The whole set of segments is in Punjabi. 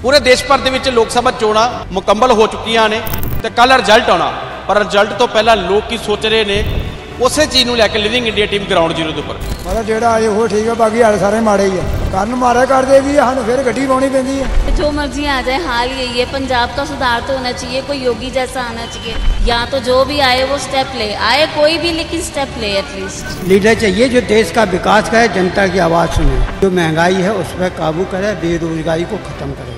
पूरे देश भर ਦੇ ਵਿੱਚ ਲੋਕ ਸਭਾ ਚੋਣਾਂ ਮੁਕੰਮਲ ਹੋ ਚੁੱਕੀਆਂ ਨੇ ਤੇ ਕੱਲ ਰਿਜ਼ਲਟ ਆਉਣਾ। ਪਰ ਰਿਜ਼ਲਟ ਤੋਂ ਪਹਿਲਾਂ ਲੋਕ ਕੀ ਸੋਚ ਰਹੇ ਨੇ ਉਸੇ ਚੀਜ਼ ਨੂੰ ਲੈ ਕੇ living India team ground zero ਦੇ ਉੱਪਰ मतलब ਜਿਹੜਾ ਆਏ ਉਹ ਠੀਕ ਹੈ, ਬਾਕੀ ਹਾਲ ਸਾਰੇ ਮਾੜੇ ਹੀ ਆ। ਕਰਨ ਮਾਰੇ ਕਰਦੇ ਵੀ ਸਾਨੂੰ ਫਿਰ ਗੱਡੀ ਪਾਉਣੀ ਪੈਂਦੀ है। जो मर्जी आ जाए, हाल यही है, पंजाब का सुधार तो होना चाहिए, कोई योगी जैसा आना चाहिए। या तो जो भी आए वो स्टेप ले, आए कोई भी लेकिन स्टेप ले एटलीस्ट। लीडर चाहिए जो देश का विकास करे, जनता की आवाज़ सुने, जो महंगाई है उस पर काबू करे, बेरोजगारी को खत्म करे।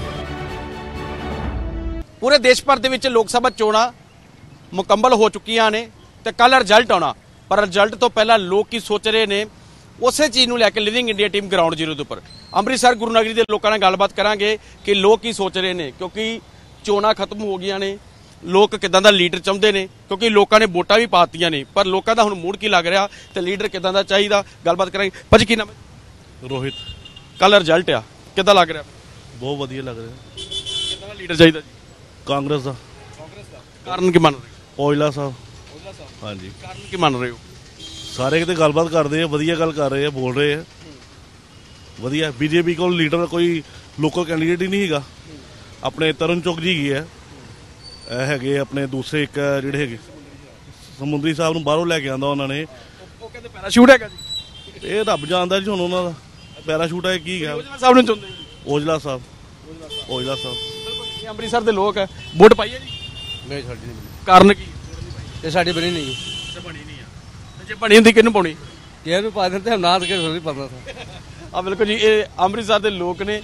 पूरे देश भर ਦੇ ਵਿੱਚ ਲੋਕ ਸਭਾ ਚੋਣਾਂ ਮੁਕੰਮਲ ਹੋ ਚੁੱਕੀਆਂ ਨੇ ਤੇ ਕੱਲ ਰਿਜ਼ਲਟ ਆਉਣਾ। ਪਰ ਰਿਜ਼ਲਟ ਤੋਂ ਪਹਿਲਾਂ ਲੋਕ ਕੀ ਸੋਚ ਰਹੇ ਨੇ ਉਸੇ ਚੀਜ਼ ਨੂੰ ਲੈ ਕੇ living India team ground zero ਦੇ ਉੱਪਰ ਅੰਮ੍ਰਿਤਸਰ ਗੁਰੂ ਨਗਰੀ ਦੇ ਲੋਕਾਂ ਨਾਲ ਗੱਲਬਾਤ ਕਰਾਂਗੇ ਕਿ ਲੋਕ ਕੀ ਸੋਚ ਰਹੇ ਨੇ, ਕਿਉਂਕਿ ਚੋਣਾਂ ਖਤਮ ਹੋ ਗਈਆਂ ਨੇ। ਲੋਕ ਕਿਦਾਂ ਦਾ ਲੀਡਰ ਚਾਹੁੰਦੇ ਨੇ, ਕਿਉਂਕਿ ਲੋਕਾਂ ਨੇ ਵੋਟਾਂ ਵੀ ਪਾਤੀਆਂ ਨੇ, ਪਰ ਲੋਕਾਂ ਦਾ ਹੁਣ ਮੂਡ ਕੀ ਲੱਗ ਰਿਹਾ ਤੇ ਲੀਡਰ ਕਿਦਾਂ ਦਾ ਚਾਹੀਦਾ, ਗੱਲਬਾਤ ਕਰਾਂਗੇ। ਭਾਜੀ ਕੀ ਨਾਮ ਹੈ? ਰੋਹਿਤ। ਕੱਲ ਰਿਜ਼ਲਟ ਆ, ਕਿਦਾਂ ਲੱਗ ਰਿਹਾ? ਬਹੁਤ ਵਧੀਆ ਲੱਗ ਰਿਹਾ। ਕਿਦਾਂ ਦਾ ਲੀਡਰ ਚਾਹੀਦਾ ਜੀ? ਕਾਂਗਰਸ ਦਾ। ਕਾਰਨ ਕੀ ਮੰਨ ਰਹੇ ਹੋ? ਔਜਲਾ ਸਾਹਿਬ। ਹਾਂਜੀ। ਕਾਰਨ ਕੀ ਮੰਨ ਰਹੇ ਹੋ? ਸਾਰੇ ਕਿਤੇ ਗੱਲਬਾਤ ਕਰਦੇ ਆ, ਵਧੀਆ ਗੱਲ ਕਰ ਰਹੇ ਆ, ਬੋਲ ਰਹੇ ਆ ਵਧੀਆ। ਬੀਜੇਪੀ ਕੋਲ ਲੀਡਰ ਕੋਈ ਲੋਕਲ ਕੈਂਡੀਡੇਟ ਹੀ ਨਹੀਂ ਹੈਗਾ। ਆਪਣੇ ਤਰੁਣ ਚੁੱਕ ਜੀ ਹੈਗੇ ਆ, ਇਹ ਹੈਗੇ ਆਪਣੇ ਦੂਸਰੇ ਇੱਕ ਜਿਹੜੇ ਹੈਗੇ ਸਮੁੰਦਰੀ ਸਾਹਿਬ ਨੂੰ ਬਾਹਰੋਂ ਲੈ ਕੇ ਆਂਦਾ ਉਹਨਾਂ ਨੇ। ਉਹ ਕਹਿੰਦੇ ਪੈਰਾਸ਼ੂਟ ਹੈਗਾ ਜੀ। ਇਹ ਰੱਬ ਜਾਣਦਾ ਜੀ ਹੁਣ ਉਹਨਾਂ ਦਾ ਪੈਰਾਸ਼ੂਟ ਹੈ ਕੀ ਹੈ। ਔਜਲਾ ਸਾਹਿਬ ਨੂੰ ਚਾਹੁੰਦੇ ਔਜਲਾ ਸਾਹਿਬ। ਔਜਲਾ ਸਾਹਿਬ। ਇਹ ਅੰਮ੍ਰਿਤਸਰ ਦੇ ਲੋਕ ਹੈ, ਵੋਟ ਪਾਈ ਹੈ ਜੀ? ਨਹੀਂ ਸਾਡੀ ਨਹੀਂ। ਕਾਰਨ ਕੀ? ਇਹ ਸਾਡੀ ਬਣੀ ਨਹੀਂ। ਬਣੀ ਨਹੀਂ ਆ। ਜੇ ਬਣੀ ਹੁੰਦੀ ਕਿਹਨੂੰ ਪਾਉਣੀ? ਇਹਨੂੰ ਪਾ ਦਿੰਦੇ ਹਮ ਨਾਦ ਕੇ ਥੋੜੀ ਪਾਉਣਾ ਸੀ। ਆ ਬਿਲਕੁਲ ਜੀ, ਇਹ ਅੰਮ੍ਰਿਤਸਰ ਦੇ ਲੋਕ ਨੇ।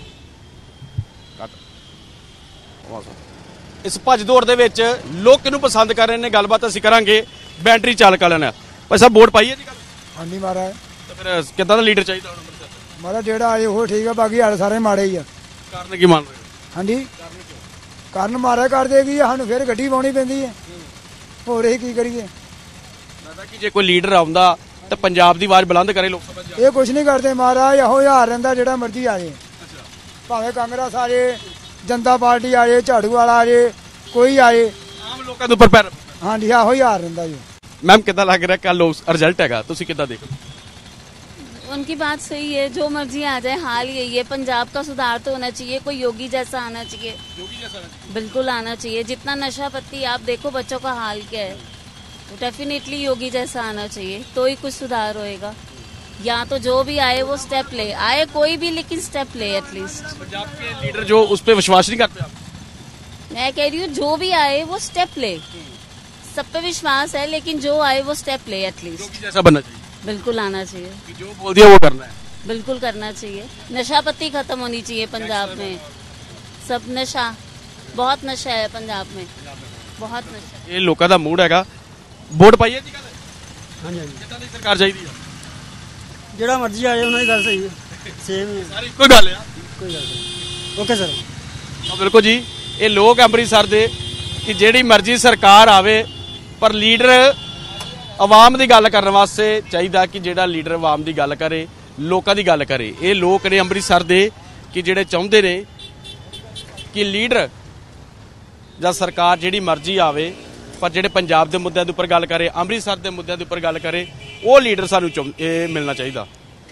ਇਸ ਭੱਜ ਦੌੜ ਦੇ ਵਿੱਚ ਲੋਕ ਕਿਹਨੂੰ ਪਸੰਦ ਕਰ ਰਹੇ ਨੇ, ਗੱਲਬਾਤ ਅਸੀਂ ਕਰਾਂਗੇ ਬੈਟਰੀ ਚਾਲਕ ਵਾਲਿਆਂ ਨਾਲ। ਭਾਈ ਸਾਹਿਬ ਵੋਟ ਪਾਈ ਹੈ ਜੀ? ਹਾਂਜੀ ਮਾਰਾ ਤਾਂ ਫਿਰ ਕਿੱਦਾਂ ਦਾ ਲੀਡਰ ਚਾਹੀਦਾ ਹੁਣ ਅੰਮ੍ਰਿਤਸਰ? ਮਾਰਾ ਜਿਹੜਾ ਆਏ ਉਹ ਠੀਕ ਹੈ, ਬਾਕੀ ਹਾਲ ਸਾਰੇ ਮਾੜੇ ਹੀ ਆ। ਕਾਰਨ ਕੀ ਮੰਨ ਰਹੇ ਹੋ? ਹਾਂਜੀ ਕਰਨ ਮਾਰੇ ਕਰਦੇ ਵੀ ਸਾਨੂੰ ਫਿਰ ਗੱਡੀ ਪਾਉਣੀ ਪੈਂਦੀ ਹੈ। ਹੋਰ ਇਹ ਕੀ ਕਰੀਏ? ਲੱਗਦਾ ਕਿ ਜੇ ਕੋਈ ਲੀਡਰ ਆਉਂਦਾ ਤਾਂ ਪੰਜਾਬ ਦੀ ਆਵਾਜ਼ ਬੁਲੰਦ ਕਰੇ ਲੋਕ ਸਭਾ 'ਚ। ਇਹ ਕੁਛ ਨਹੀਂ ਕਰਦੇ ਮਹਾਰਾਜ, ਇਹੋ ਹਾਰ ਰਹਿੰਦਾ ਜਿਹੜਾ ਮਰਜ਼ੀ ਆ ਜੇ। ਭਾਵੇਂ ਕਾਂਗਰਸ ਆ ਜੇ, ਜਨਤਾ ਪਾਰਟੀ ਆ ਜੇ, ਝਾੜੂ ਵਾਲਾ ਆ ਜੇ, ਕੋਈ ਆ ਜੇ, ਆਮ ਲੋਕਾਂ ਦੇ ਉੱਪਰ ਪੈਰ। ਹਾਂਜੀ ਇਹੋ ਹੀ ਹਾਰ ਰਹਿੰਦਾ ਜੀ। ਮੈਮ ਕਿੱਦਾਂ ਲੱਗ ਰਿਹਾ ਕੱਲ ਰਿਜ਼ਲਟ ਹੈਗਾ, ਤੁਸੀਂ ਕਿੱਦਾਂ ਦੇਖੋ? उनकी बात सही है, जो मर्जी आ जाए, हाल यही है, पंजाब का सुधार तो होना चाहिए, कोई योगी जैसा आना चाहिए। योगी जैसा बिल्कुल आना चाहिए। जितना नशा पत्ती आप देखो, बच्चों का हाल क्या है, तो डेफिनेटली योगी जैसा आना चाहिए, तो ही कुछ सुधार होएगा। या तो जो भी आए वो स्टेप ले, आए कोई भी लेकिन स्टेप ले एटलीस्ट। पंजाब के लीडर जो उस पर विश्वास नहीं करते आप? मैं कह रही हूँ जो भी आए वो स्टेप ले, सब पे विश्वास है, लेकिन जो आए वो स्टेप ले एटलीस्ट। योगी जैसा बनना चाहिए। बिल्कुल आना चाहिए, कि जो बोल दिया वो करना है। बिल्कुल करना चाहिए। नशा पत्ती खत्म होनी चाहिए पंजाब में। सब नशा, बहुत नशा है पंजाब में, बहुत नशा। ये लोगों का मूड हैगा। वोट पाइए जी कल? हाँ जी। कितना दी सरकार चाहिए? ਜਿਹੜਾ ਮਰਜ਼ੀ ਆ ਜਾਏ ਉਹਨਾਂ ਦੀ ਗੱਲ ਸਹੀ ਹੈ, ਸੇਮ ਹੈ, सारी कोई गल है। ਕੋਈ ਗੱਲ ਨਹੀਂ। Okay sir. ਤਾਂ ਬਿਲਕੁਲ ਜੀ, ਇਹ ਲੋਕ ਅੰਮ੍ਰਿਤਸਰ ਦੇ ਕਿ ਜਿਹੜੀ ਮਰਜ਼ੀ ਸਰਕਾਰ ਆਵੇ, ਪਰ ਲੀਡਰ ਆਵਾਮ ਦੀ ਗੱਲ ਕਰਨ ਵਾਸਤੇ ਚਾਹੀਦਾ ਕਿ ਜਿਹੜਾ ਲੀਡਰ ਆਵਾਮ ਦੀ ਗੱਲ ਕਰੇ, ਲੋਕਾਂ ਦੀ ਗੱਲ ਕਰੇ। ਇਹ ਲੋਕ ਨੇ ਅੰਮ੍ਰਿਤਸਰ ਦੇ ਕਿ ਜਿਹੜੇ ਚਾਹੁੰਦੇ ਨੇ ਕਿ ਲੀਡਰ ਜਾਂ ਸਰਕਾਰ ਜਿਹੜੀ ਮਰਜ਼ੀ ਆਵੇ, ਪਰ ਜਿਹੜੇ ਪੰਜਾਬ ਦੇ ਮੁੱਦਿਆਂ ਦੇ ਉੱਪਰ ਗੱਲ ਕਰੇ, ਅੰਮ੍ਰਿਤਸਰ ਦੇ ਮੁੱਦਿਆਂ ਦੇ ਉੱਪਰ ਗੱਲ ਕਰੇ, ਉਹ ਲੀਡਰ ਸਾਨੂੰ ਇਹ ਮਿਲਣਾ ਚਾਹੀਦਾ।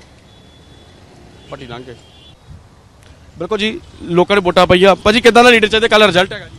ਪੱਟੀ ਲੰਘ ਕੇ ਬਿਲਕੁਲ ਜੀ, ਲੋਕਾਂ ਨੇ ਵੋਟਾਂ ਪਾਈਆਂ। ਭਾਜੀ ਕਿੱਦਾਂ ਦਾ ਲੀਡਰ ਚਾਹੀਦਾ? ਕੱਲ ਰਿਜ਼ਲਟ ਹੈਗਾ ਜੀ।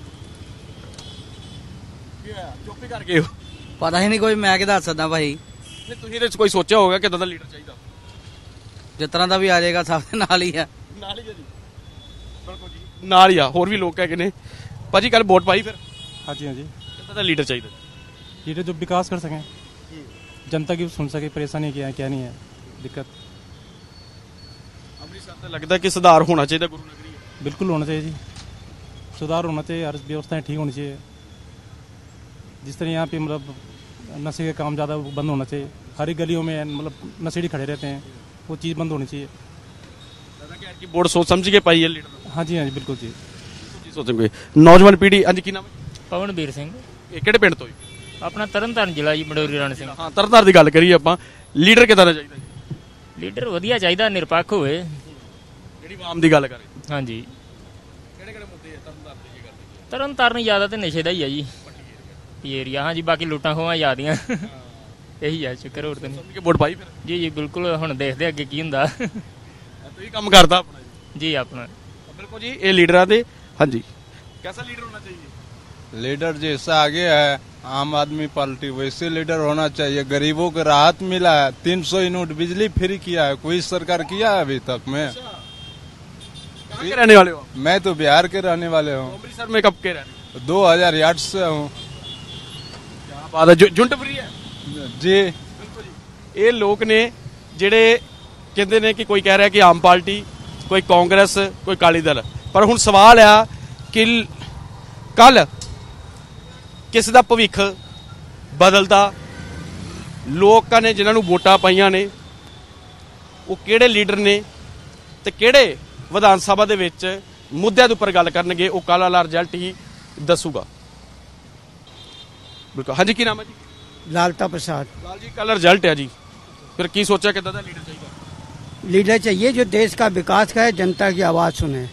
ਚੁੱਪ ਹੀ ਕਰ ਗਏ ਹੋ? ਪਤਾ ਹੀ ਨਹੀਂ ਕੋਈ, ਮੈਂ ਕੀ ਦੱਸ ਸਕਦਾ ਭਾਈ। ਨਹੀਂ ਤੁਸੀਂ ਤੇ ਕੋਈ ਸੋਚਿਆ ਹੋਗਾ ਕਿੱਦਾਂ ਦਾ ਲੀਡਰ ਚਾਹੀਦਾ? ਜਿਸ ਤਰ੍ਹਾਂ ਦਾ ਵੀ ਆ ਜਾਏਗਾ ਸਭ ਦੇ ਨਾਲ ਹੀ ਆ। ਨਾਲ ਹੀ ਜੀ, ਬਿਲਕੁਲ ਜੀ ਨਾਲ ਹੀ ਆ। ਹੋਰ ਵੀ ਲੋਕ ਹੈਗੇ ਨੇ। ਭਾਜੀ ਕੱਲ ਵੋਟ ਪਾਈ ਫਿਰ? हाँ जी हाँ जी। ਕਿੱਦਾਂ ਦਾ ਲੀਡਰ ਚਾਹੀਦਾ? लीडर जो विकास कर सकें, जनता की सुन सके, परेशानी क्या है क्या नहीं है, दिक्कत। ਅੰਮ੍ਰਿਤਸਰ ਤੇ ਲੱਗਦਾ ਕਿ ਸੁਧਾਰ ਹੋਣਾ ਚਾਹੀਦਾ ਗੁਰੂ ਨਗਰੀ। बिल्कुल होना चाहिए जी, सुधार होना चाहिए, हर व्यवस्थाएं ठीक होनी चाहिए। जिस तरह यहाँ पे मतलब नशे के काम ज़्यादा बंद होना चाहिए। हर एक गलियों में मतलब नशेड़ी खड़े रहते हैं, वो चीज़ बंद होनी चाहिए। कि वोट सोच समझ के पाई है लीडर। हाँ जी बिल्कुल जी। सोचेंगे नौजवान पीढ़ी। हाँ जी की नाम है? ਪਵਨਵੀਰ ਸਿੰਘ। ਇਹ ਕਿਹੜੇ ਪਿੰਡ ਤੋਂ? ਆਪਣਾ ਤਰਨਤਾਰਨ ਜ਼ਿਲ੍ਹਾ ਜੀ, ਮੰਡੋਰੀ ਰਣ ਸਿੰਘ। ਹਾਂ ਤਰਨਤਾਰਨ ਦੀ ਗੱਲ ਕਰੀਏ ਆਪਾਂ, ਲੀਡਰ ਕਿੱਦਾਂ ਦਾ ਚਾਹੀਦਾ ਜੀ? ਲੀਡਰ ਵਧੀਆ ਚਾਹੀਦਾ, ਨਿਰਪੱਖ ਹੋਵੇ, ਜਿਹੜੀ ਆਵਾਮ ਦੀ ਗੱਲ ਕਰੇ। ਹਾਂਜੀ। ਕਿਹੜੇ ਕਿਹੜੇ ਮੁੱਦੇ ਤਰਨਤਾਰਨ ਦੀ ਗੱਲ ਕਰਦੇ? ਤਰਨਤਾਰਨ ਜ਼ਿਆਦਾ ਤੇ ਨਸ਼ੇ ਦਾ ਹੀ ਆ ਜੀ, ਏਰੀਆ। ਹਾਂਜੀ ਬਾਕੀ ਲੁੱਟਾਂ ਖੋਹਾਂ ਜ਼ਿਆਦੀਆਂ, ਇਹੀ ਆ ਚੱਕਰ, ਹੋਰ ਤਾਂ ਨਹੀਂ। ਵੋਟ ਪਾਈ ਫਿਰ? ਜੀ ਜੀ ਬਿਲकुल, ਹੁਣ ਦੇਖਦੇ ਅੱਗੇ ਕੀ ਹੁੰਦਾ। ਤੁਸੀਂ ਕੰਮ ਕਰਦਾ ਆਪਣਾ ਜੀ ਆਪਣਾ। ਬਿਲਕੁਲ ਜੀ, ਇਹ ਲੀਡਰਾਂ ਦੇ हाँ जी, कैसा लीडर होना चाहिए? लीडर जैसा आगे है आम आदमी पार्टी वैसे लीडर होना चाहिए। गरीबों को राहत मिला है, 300 यूनिट बिजली फ्री किया है, कोई सरकार किया है अभी तक में। कहाँ के रहने वाले हो? मैं तो बिहार के रहने वाले हूँ। अमृतसर में कब के रहने? 2008 से हूँ। क्या बात है, जुंट फ्री है जी। ये लोग ने ਜਿਹੜੇ ਕਹਿੰਦੇ ਨੇ ਕਿ ਕੋਈ ਕਹਿ ਰਿਹਾ ਕਿ ਆਮ ਪਾਰਟੀ, ਕੋਈ ਕਾਂਗਰਸ, ਕੋਈ ਅਕਾਲੀ ਦਲ, ਪਰ ਹੁਣ ਸਵਾਲ ਆ ਕਿ ਕੱਲ ਕਿਸ ਦਾ ਭਵਿੱਖ ਬਦਲਦਾ, ਲੋਕਾਂ ਨੇ ਜਿਨ੍ਹਾਂ ਨੂੰ ਵੋਟਾਂ ਪਾਈਆਂ ਨੇ ਉਹ ਕਿਹੜੇ ਲੀਡਰ ਨੇ ਤੇ ਕਿਹੜੇ ਵਿਧਾਨ ਸਭਾ ਦੇ ਵਿੱਚ ਮੁੱਦਿਆਂ ਦੇ ਉੱਪਰ ਗੱਲ ਕਰਨਗੇ, ਉਹ ਕੱਲ੍ਹ ਵਾਲਾ ਰਿਜ਼ਲਟ ਹੀ ਦੱਸੂਗਾ। ਬਿਲਕੁਲ। ਹਾਂਜੀ, ਕੀ ਨਾਮ ਹੈ ਜੀ? लालता प्रसाद। लाल जी, कल रिजल्ट है जी, फिर की सोचा कि दादा लीडर चाहिए? लीडर चाहिए जो देश का विकास करे, जनता की आवाज़ सुने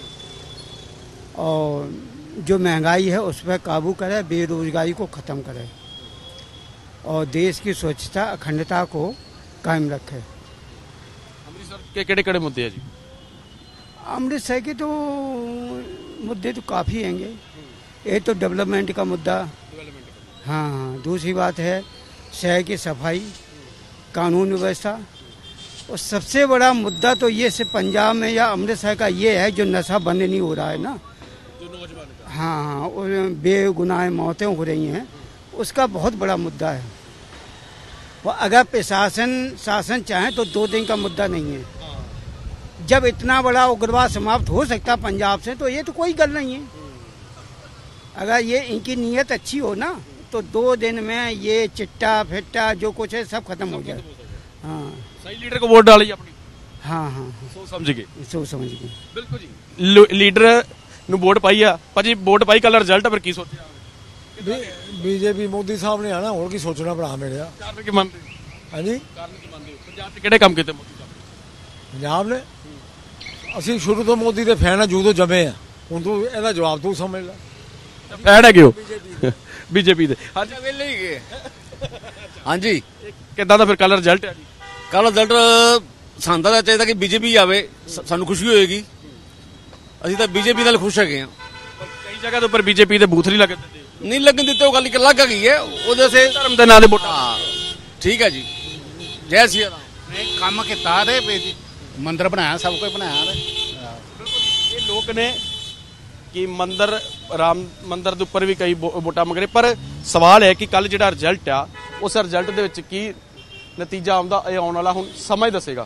और जो महंगाई है उस पर काबू करे, बेरोजगारी को ख़त्म करे और देश की स्वच्छता अखंडता को कायम रखे। अमृतसर के केड़े-केड़े मुद्दे हैं जी? अमृतसर के तो मुद्दे तो काफ़ी हैंगे। एक तो डेवलपमेंट का मुद्दा, हाँ। दूसरी बात है शहर की सफाई, कानून व्यवस्था, और सबसे बड़ा मुद्दा तो ये से पंजाब में या अमृतसर का ये है जो नशा बंद नहीं हो रहा है ना, हाँ, और बेगुनाह मौतें हो रही हैं, उसका बहुत बड़ा मुद्दा है। और अगर शासन चाहे तो 2 दिन का मुद्दा नहीं है। जब इतना बड़ा उग्रवाद समाप्त हो सकता पंजाब से, तो ये तो कोई गल नहीं है। अगर ये इनकी नीयत अच्छी हो ना, तो 2 दिन में ये चिट्टा फिट्टा जो कुछ है सब खत्म हो जाए। हाँ, सही लीडर को वोट डालिए अपनी। हाँ हाँ, सोच समझ के। सोच समझ के, बिल्कुल जी। लीडर ਨੂੰ ਵੋਟ ਪਾਈ ਆ ਭਾਜੀ, ਵੋਟ ਪਾਈ, ਕੱਲ ਰਿਜ਼ਲਟ ਫਿਰ ਕੀ ਸੋਚਿਆ? ਬੀਜੇਪੀ ਮੋਦੀ ਸਾਹਿਬ ਨੇ ਆਣਾ, ਹੋਰ ਕੀ ਸੋਚਣਾ ਭਰਾ ਮੇਰੇ। ਕਾਰਨ ਕੀ ਮੰਨਦੇ ਹੋ? ਹਾਂਜੀ, ਕਾਰਨ ਕੀ ਮੰਨਦੇ ਹੋ? ਪੰਜਾਬ 'ਚ ਕਿਹੜੇ ਕੰਮ ਕੀਤੇ ਮੋਦੀ ਸਾਹਿਬ ਨੇ? ਪੰਜਾਬ ਨੇ, ਅਸੀਂ ਸ਼ੁਰੂ ਤੋਂ ਮੋਦੀ ਦੇ ਫੈਨ ਆ, ਜਦੋਂ ਜੰਮੇ ਆ। ਹੁਣ ਤੂੰ ਇਹਦਾ ਜਵਾਬ ਤੂੰ ਸਮਝ ਲੈ। ਫੈਨ ਹੈਗੇ ਹੋ ਬੀਜੇਪੀ ਦੇ? ਹਾਂਜੀ, ਵੇਲੇ ਹੀ ਗਏ। ਹਾਂਜੀ, ਕਿੱਦਾਂ ਦਾ ਫਿਰ ਕੱਲ ਰਿਜ਼ਲਟ ਹੈ ਜੀ? ਕੱਲ ਰਿਜ਼ਲਟ ਸਾਨੂੰ ਤਾਂ ਚਾਹੀਦਾ ਕਿ ਬੀਜੇਪੀ ਆਵੇ, ਸਾਨੂੰ ਖੁਸ਼ੀ ਹੋਏਗੀ। ਅਸੀਂ ਤਾਂ ਬੀਜੇਪੀ ਨਾਲ ਖੁਸ਼ ਹੈਗੇ ਹਾਂ। ਕਈ ਜਗ੍ਹਾ ਦੇ ਉੱਪਰ ਬੀਜੇਪੀ ਦੇ ਬੂਥ ਨਹੀਂ ਲੱਗਣ ਦਿੰਦੇ। ਨਹੀਂ ਲੱਗਣ ਦਿੱਤੇ, ਉਹ ਗੱਲ ਇੱਕ ਅਲੱਗ ਹੈਗੀ ਹੈ। ਉਹਦੇ ਸੇ ਧਰਮ ਦੇ ਨਾਂ ਦੇ ਵੋਟਾਂ। ਹਾਂ, ਠੀਕ ਹੈ ਜੀ, ਜੈ ਸਿਆ ਰਾਮ। ਨਹੀਂ, ਕੰਮ ਕੀਤਾ ਤੇ ਮੰਦਿਰ ਬਣਾਇਆ, ਸਭ ਕੁਝ ਬਣਾਇਆ ਤੇ। ਇਹ ਲੋਕ ਨੇ ਕਿ ਮੰਦਰ, ਰਾਮ ਮੰਦਰ ਦੇ ਉੱਪਰ ਵੀ ਕਈ ਵੋਟਾਂ ਮੰਗ ਰਹੇ, ਪਰ ਸਵਾਲ ਹੈ ਕਿ ਕੱਲ ਜਿਹੜਾ ਰਿਜ਼ਲਟ ਆ, ਉਸ ਰਿਜ਼ਲਟ ਦੇ ਵਿੱਚ ਕੀ ਨਤੀਜਾ ਆਉਂਦਾ, ਇਹ ਆਉਣ ਵਾਲਾ ਹੁਣ ਸਮਾਂ ਹੀ ਦੱਸੇਗਾ।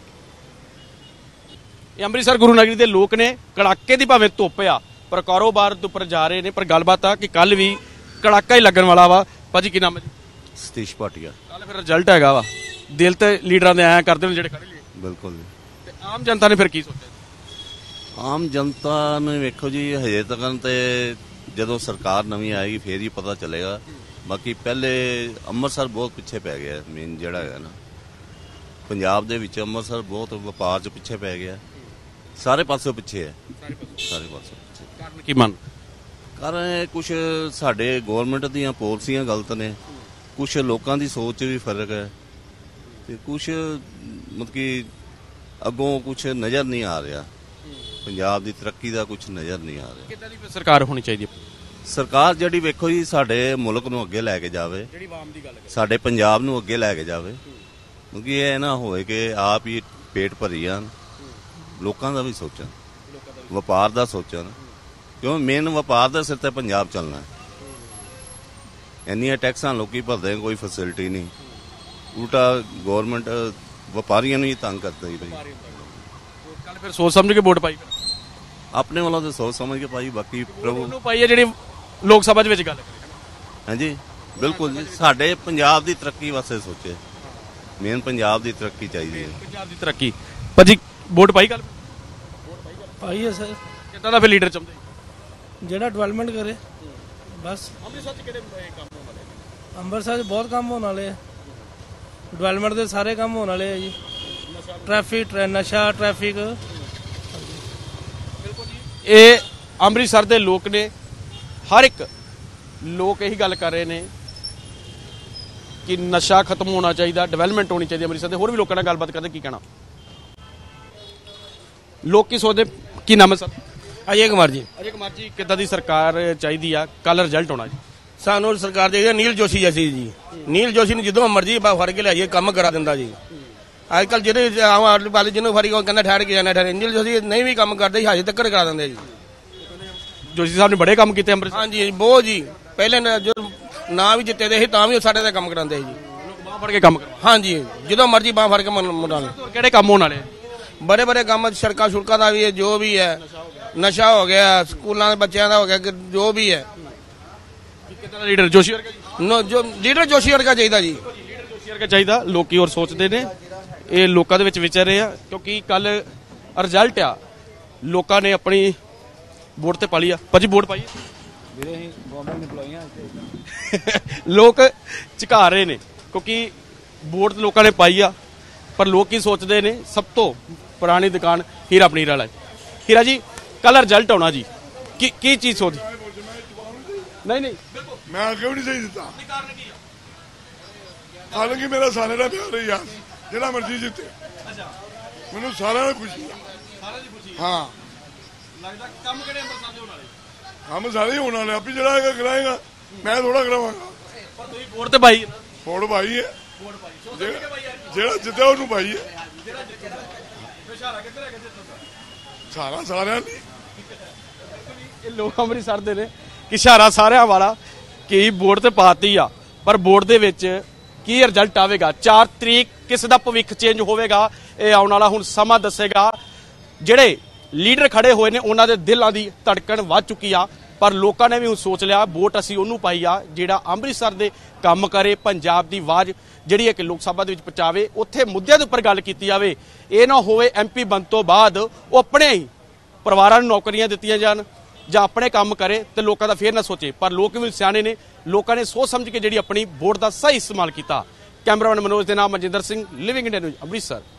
ਇਹ ਅੰਮ੍ਰਿਤਸਰ ਗੁਰੂ ਨਗਰੀ ਦੇ ਲੋਕ ਨੇ, ਕੜਾਕੇ ਦੀ ਭਾਵੇਂ ਧੁੱਪ ਆ, ਪਰ ਕਾਰੋਬਾਰ ਦੇ ਉੱਪਰ ਜਾ ਰਹੇ ਨੇ। ਪਰ ਗੱਲਬਾਤ ਆ ਕਿ ਕੱਲ ਵੀ ਕੜਾਕਾ ਹੀ ਲੱਗਣ ਵਾਲਾ ਵਾ। ਭਾਜੀ, ਕੀ ਨਾਮ ਹੈ ਜੀ? ਸਤੀਸ਼ ਭਾਟੀਆ। ਕੱਲ ਫਿਰ ਰਿਜ਼ਲਟ ਹੈਗਾ ਵਾ, ਦਿਲ ਤੇ ਲੀਡਰਾਂ ਦੇ ਆਇਆ ਕਰਦੇ ਨੇ ਜਿਹੜੇ ਖੜੇ ਨੇ। ਬਿਲਕੁਲ ਜੀ। ਤੇ ਆਮ ਜਨਤਾ ਨੇ ਫਿਰ ਕੀ ਸੋਚਿਆ? ਆਮ ਜਨਤਾ ਨੇ ਵੇਖੋ ਜੀ, ਹਜੇ ਤੱਕ ਤੇ ਜਦੋਂ ਸਰਕਾਰ ਨਵੀਂ ਆਏਗੀ ਫੇਰ ਹੀ ਪਤਾ ਚੱਲੇਗਾ। ਬਾਕੀ ਪਹਿਲੇ ਅੰਮ੍ਰਿਤਸਰ ਬਹੁਤ ਪਿੱਛੇ ਪੈ ਗਿਆ, ਮੇਨ ਜਿਹੜਾ ਹੈਗਾ ਨਾ ਪੰਜਾਬ ਦੇ ਵਿੱਚ ਅੰਮ੍ਰਿਤਸਰ ਬਹੁਤ ਵਪਾਰ 'ਚ ਪਿੱਛੇ ਪੈ ਗਿਆ, ਸਾਰੇ ਪਾਸੇ ਪਿੱਛੇ ਹੈ, ਸਾਰੇ ਪਾਸੇ ਪਿੱਛੇ। ਕਾਰਨ ਕੀ ਮੰਨ? ਕਾਰਨ ਕੁਛ ਸਾਡੇ ਗੌਰਮੈਂਟ ਦੀਆਂ ਪਾਲਿਸੀਆਂ ਗਲਤ ਨੇ, ਕੁਛ ਲੋਕਾਂ ਦੀ ਸੋਚ 'ਚ ਵੀ ਫਰਕ ਹੈ, ਤੇ ਕੁਛ ਮਤਲਬ ਕਿ ਅੱਗੋਂ ਕੁਛ ਨਜ਼ਰ ਨਹੀਂ ਆ ਰਿਹਾ, ਪੰਜਾਬ ਦੀ ਤਰੱਕੀ ਦਾ ਕੁਛ ਨਜ਼ਰ ਨਹੀਂ ਆ ਰਿਹਾ। ਕਿੱਦਾਂ ਦੀ ਸਰਕਾਰ ਹੋਣੀ ਚਾਹੀਦੀ ਹੈ? ਸਰਕਾਰ ਜਿਹੜੀ ਵੇਖੋ ਜੀ, ਸਾਡੇ ਮੁਲਕ ਨੂੰ ਅੱਗੇ ਲੈ ਕੇ ਜਾਵੇ, ਜਿਹੜੀ ਆਵਾਮ ਦੀ ਗੱਲ ਕਰੇ, ਸਾਡੇ ਪੰਜਾਬ ਨੂੰ ਅੱਗੇ ਲੈ ਕੇ ਜਾਵੇ, ਕਿਉਂਕਿ ਇਹ ਨਾ ਹੋਏ ਕਿ ਆਪ ਹੀ ਪੇਟ ਭਰੀ ਜਾਣ, ਲੋਕਾਂ ਦਾ ਵੀ ਸੋਚਣ, ਵਪਾਰ ਦਾ ਸੋਚਣ, ਕਿਉਂ ਮੇਨ ਵਪਾਰ ਦੇ ਸਿਰ ਤੇ ਪੰਜਾਬ ਚੱਲਣਾ। ਇੰਨੀਆਂ ਟੈਕਸਾਂ ਲੋਕੀ ਭਰਦੇ, ਕੋਈ ਫੈਸਿਲਿਟੀ ਨਹੀਂ, ਉਲਟਾ ਗੌਰਮੈਂਟ ਵਪਾਰੀਆਂ ਨੂੰ ਹੀ ਤੰਗ ਕਰਦੀ ਪਈ। ਕੱਲ ਫਿਰ ਸੋਚ ਸਮਝ ਕੇ ਵੋਟ ਪਾਈ? ਆਪਣੇ ਵੱਲੋਂ ਤਾਂ ਸੋਚ ਸਮਝ ਕੇ ਪਾਈ, ਬਾਕੀ ਪ੍ਰਭੂ ਨੂੰ ਪਾਈ ਹੈ ਜਿਹੜੀ ਲੋਕ ਸਭਾ ਦੇ ਵਿੱਚ ਗੱਲ ਕਰੇ। ਹਾਂਜੀ, ਬਿਲਕੁਲ ਜੀ, ਸਾਡੇ ਪੰਜਾਬ ਦੀ ਤਰੱਕੀ ਵਾਸਤੇ ਸੋਚੇ, ਮੇਨ ਪੰਜਾਬ ਦੀ ਤਰੱਕੀ ਚਾਹੀਦੀ ਹੈ। ਪੰਜਾਬ ਦੀ ਤਰੱਕੀ। ਭਾਜੀ, ਵੋਟ ਪਾਈ? ਕੱਲ ਪਾਈ ਹੈ ਸਰ। ਕਿੱਦਾਂ ਦਾ ਫਿਰ ਲੀਡਰ ਚਾਹੁੰਦੇ? ਜਿਹੜਾ ਡਿਵੈਲਪਮੈਂਟ ਕਰੇ ਬਸ। ਅੰਮ੍ਰਿਤਸਰ 'ਚ ਕਿਹੜੇ ਕੰਮ ਹੋਣ ਵਾਲੇ? ਅੰਮ੍ਰਿਤਸਰ 'ਚ ਬਹੁਤ ਕੰਮ ਹੋਣ ਵਾਲੇ ਆ, ਡਿਵੈਲਪਮੈਂਟ ਦੇ ਸਾਰੇ ਕੰਮ ਹੋਣ ਵਾਲੇ ਆ ਜੀ। ਟ੍ਰੈਫਿਕ, ਨਸ਼ਾ, ਟ੍ਰੈਫਿਕ। ਇਹ ਅੰਮ੍ਰਿਤਸਰ ਦੇ ਲੋਕ ਨੇ, ਹਰ ਇੱਕ ਲੋਕ ਇਹੀ ਗੱਲ ਕਰ ਰਹੇ ਨੇ ਕਿ ਨਸ਼ਾ ਖਤਮ ਹੋਣਾ ਚਾਹੀਦਾ, ਡਿਵੈਲਪਮੈਂਟ ਹੋਣੀ ਚਾਹੀਦੀ ਅੰਮ੍ਰਿਤਸਰ ਦੇ। ਹੋਰ ਵੀ ਲੋਕਾਂ ਨਾਲ ਗੱਲਬਾਤ ਕਰਦੇ, ਕੀ ਕਹਿਣਾ ਲੋਕ ਕੀ ਸੋਚਦੇ? ਕੀ ਨਾਮ ਹੈ ਸਰ? ਅਜੇ ਕੁਮਾਰ ਜੀ। ਅਜੇ ਕੁਮਾਰ ਜੀ, ਕਿੱਦਾਂ ਦੀ ਸਰਕਾਰ ਚਾਹੀਦੀ ਆ? ਕੱਲ ਰਿਜ਼ਲਟ ਆਉਣਾ ਜੀ। ਸਾਨੂੰ ਸਰਕਾਰ ਚਾਹੀਦੀ ਨੀਲ ਜੋਸ਼ੀ ਜੈਸੀ ਜੀ। ਨੀਲ ਜੋਸ਼ੀ ਨੂੰ ਜਦੋਂ ਮਰਜ਼ੀ ਫੜ ਕੇ ਲਿਆਈਏ, ਕੰਮ ਕਰਾ ਦਿੰਦਾ ਜੀ। ਅੱਜ ਕੱਲ ਜਿਹੜੇ ਆਮ ਆਦਮੀ ਪਾਰਟੀ ਜਿਹਨੂੰ ਫੜੀ ਉਹ ਕਹਿੰਦਾ ਠਹਿਰ ਕੇ ਜਾਣਾ, ਠਹਿਰ। ਨੀਲ ਜੋਸ਼ੀ ਨਹੀਂ ਵੀ ਕੰਮ ਕਰਦੇ, ਹਜੇ ਤੱਕ ਕਰਾ ਦਿੰਦੇ ਜੀ। ਜੋਸ਼ੀ ਸਾਹਿਬ ਨੇ ਬੜੇ ਕੰਮ ਕੀਤੇ ਅੰਮ੍ਰਿਤਸਰ। ਹਾਂਜੀ ਬਹੁਤ ਜੀ। ਪਹਿਲੇ ਜੋ ਨਾ ਵੀ ਜਿੱਤੇ ਦੇ ਸੀ ਤਾਂ ਵੀ ਉਹ ਸਾਡੇ ਦਾ ਕੰਮ ਕਰਾਉਂਦੇ ਸੀ ਜੀ। ਬਾਂਹ ਫੜ ਕੇ ਕੰਮ ਕਰਵਾ। ਹਾਂਜੀ, ਜਦੋਂ ਮਰਜ਼ੀ ਬਾਂਹ ਫੜ ਕੇ ਮੁੰਡਾਣੇ। ਕਿਹੜੇ ਕੰਮ ਹੋਣ ਵਾਲੇ? ਬੜੇ ਬੜੇ ਕੰਮ, ਸੜਕਾਂ ਸੁੜਕਾਂ ਦਾ ਵੀ ਹੈ, ਜੋ ਵੀ ਹੈ, ਨਸ਼ਾ ਹੋ ਗਿਆ, ਸਕੂਲਾਂ ਦੇ ਬੱਚਿਆਂ ਦਾ ਹੋ ਗਿਆ, ਜੋ ਵੀ ਹੈ। ਕਿੱਦਾਂ ਦਾ ਲੀਡਰ? ਜੋਸ਼ੀ ਵਰਗਾ ਜੀ? ਜੋ ਲੀਡਰ ਜੋਸ਼ੀ ਵਰਗਾ ਚਾਹੀਦਾ ਜੀ। ਲੀਡਰ ਜੋਸ਼ੀ ਵਰਗਾ ਚਾਹੀਦਾ। ਲੋਕੀ ਹੋਰ ਸੋਚਦੇ ਨੇ, ਇਹ ਲੋਕਾਂ ਦੇ ਵਿੱਚ ਵਿਚਰ ਰਹੇ ਆ, ਕਿਉਂਕਿ ਕੱਲ ਰਿਜ਼ਲਟ ਆ, ਲੋਕਾਂ ਨੇ ਆਪਣੀ ਵੋਟ ਤੇ ਪਾ ਲਈ ਆ। ਭਾਜੀ ਵੋਟ ਪਾਈ ਵੀਰੇ? ਅਸੀਂ ਗਵਰਨਮੈਂਟ EMPLOYE ਹਾਂ। ਲੋਕ ਝੁਕਾ ਰਹੇ ਨੇ ਕਿਉਂਕਿ ਵੋਟ ਲੋਕਾਂ ਨੇ ਪਾਈ ਆ, ਪਰ ਲੋਕ ਕੀ ਸੋਚਦੇ ਨੇ? ਸਭ ਤੋਂ ਪੁਰਾਣੀ ਦੁਕਾਨ ਹੀਰਾ ਪਨੀਰ ਵਾਲਾ। ਹੀਰਾ ਜੀ, ਕੱਲ ਰਿਜ਼ਲਟ ਆਉਣਾ ਜੀ, ਕੀ ਚੀਜ਼ ਸੋਚ? ਨਹੀਂ ਮੈਂ ਕਿਉਂ ਨਹੀਂ ਸਹੀ ਦਿੱਤਾ? ਹਾਲਾਂਕਿ ਮੇਰਾ ਸਾਰਿਆਂ ਦਾ ਪਿਆਰ ਹੈ ਯਾਰ, ਜਿਹੜਾ ਮਰਜ਼ੀ ਜਿੱਤੇ ਮੈਨੂੰ ਸਾਰਿਆਂ ਨਾਲ ਖੁਸ਼ੀ ਆ। ਹਾਂ, ਲੱਗਦਾ ਕੰਮ ਕਿਹੜੇ ਅੰਮ੍ਰਿਤਸਰ ਦੇ ਹੋਣ ਵਾਲੇ? ਕੰਮ ਸਾਰੇ ਹੋਣ ਵਾਲੇ, ਆਪੀ ਜਿਹੜਾ ਹੈਗਾ ਕਰਾਏਗਾ, ਮੈਂ ਥੋੜਾ ਕਰਾਵਾਂਗਾ। ਪਰ ਤੁਸੀਂ ਵੋਟ ਤੇ ਪਾਈ? ਵੋਟ ਪਾਈ ਹੈ, ਜਿਹੜਾ ਜਿੱਤਿਆ ਉਹਨੂੰ ਪਾਈ ਹੈ। ਸਾਰਾ ਸਾਰਿਆਂ ਨੇ। ਇਹ ਲੋਕ ਅੰਮ੍ਰਿਤਸਰ ਦੇ ਨੇ ਕਿ ਇਸ਼ਾਰਾ ਸਾਰਿਆਂ ਵਾਲਾ ਕਿ ਵੋਟ ਤੇ ਪਾਤੀ ਆ, ਪਰ ਵੋਟ ਦੇ ਵਿੱਚ ਕੀ ਰਿਜ਼ਲਟ ਆਵੇਗਾ? 4 ਤਰੀਕ ਕਿਸ ਦਾ ਭਵਿੱਖ ਚੇਂਜ ਹੋਵੇਗਾ, ਇਹ ਆਉਣ ਵਾਲਾ ਹੁਣ ਸਮਾਂ ਦੱਸੇਗਾ। ਜਿਹੜੇ ਲੀਡਰ ਖੜੇ ਹੋਏ ਨੇ ਉਹਨਾਂ ਦੇ ਦਿਲਾਂ ਦੀ ਧੜਕਣ ਵੱਧ ਚੁੱਕੀ ਆ, ਪਰ ਲੋਕਾਂ ਨੇ ਵੀ ਹੁਣ ਸੋਚ ਲਿਆ ਵੋਟ ਅਸੀਂ ਉਹਨੂੰ ਪਾਈ ਆ ਜਿਹੜਾ ਅੰਮ੍ਰਿਤਸਰ ਦੇ ਕੰਮ ਕਰੇ, ਪੰਜਾਬ ਦੀ ਆਵਾਜ਼ ਜਿਹੜੀ ਹੈ ਕਿ ਲੋਕ ਸਭਾ ਦੇ ਵਿੱਚ ਪਹੁੰਚਾਵੇ, ਉੱਥੇ ਮੁੱਦਿਆਂ ਦੇ ਉੱਪਰ ਗੱਲ ਕੀਤੀ ਜਾਵੇ। ਇਹ ਨਾ ਹੋਵੇ MP ਬਣਨ ਤੋਂ ਬਾਅਦ ਉਹ ਆਪਣੇ ਹੀ ਪਰਿਵਾਰਾਂ ਨੂੰ ਨੌਕਰੀਆਂ ਦਿੱਤੀਆਂ ਜਾਣ ਜਾਂ ਆਪਣੇ ਕੰਮ ਕਰੇ ਤੇ ਲੋਕਾਂ ਦਾ ਫੇਰ ਨਾ ਸੋਚੇ। ਪਰ ਲੋਕ ਵੀ ਸਿਆਣੇ ਨੇ, ਲੋਕਾਂ ਨੇ ਸੋਚ ਸਮਝ ਕੇ ਜਿਹੜੀ ਆਪਣੀ ਵੋਟ ਦਾ ਸਹੀ ਇਸਤੇਮਾਲ ਕੀਤਾ। ਕੈਮਰਾਮੈਨ ਮਨੋਜ ਦੇ ਨਾਮ Manjinder Singh, living India news, Amritsar.